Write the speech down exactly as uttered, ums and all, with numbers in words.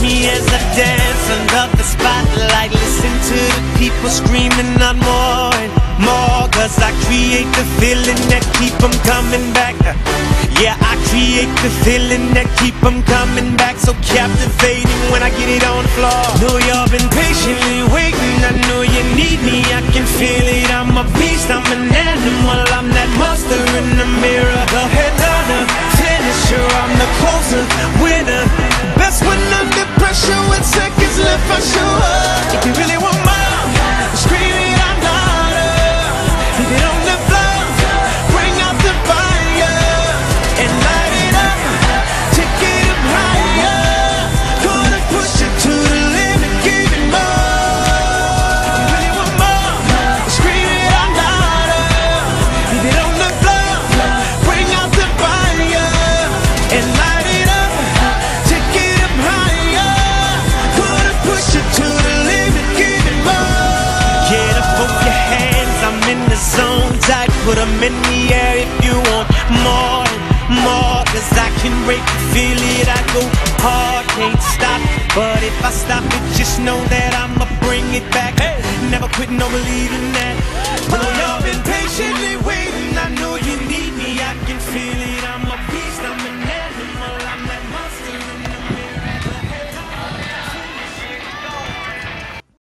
me as I dance under the spotlight. Listen to the people screaming out more and more, cause I create the feeling that keep them coming back. Yeah, I create the feeling that keep them coming back. So captivating when I get it on the floor. Know y'all been patiently waiting, I know you need me, I can feel it. I'm a beast, I'm an animal, I'm that monster in the mirror. The headliner, finisher, I'm the closer, winner. Best when under pressure with seconds left, I show up. If you really want more, scream it out louder. Leave it on the floor, bring out the fire and light it up, take it up higher. Gonna push it to the limit, give it more. If you really want more, scream it out louder. Leave it on the floor, bring out the fire and light it up, take it up higher. Gonna push it to the limit, give it more. Get up on your hands, I'm in the zone tight. Put them in the air if you want more and more, cause I can break it, feel it, I go hard, can't stop. But if I stop it, just know that I'ma bring it back. Never quit, no believing that.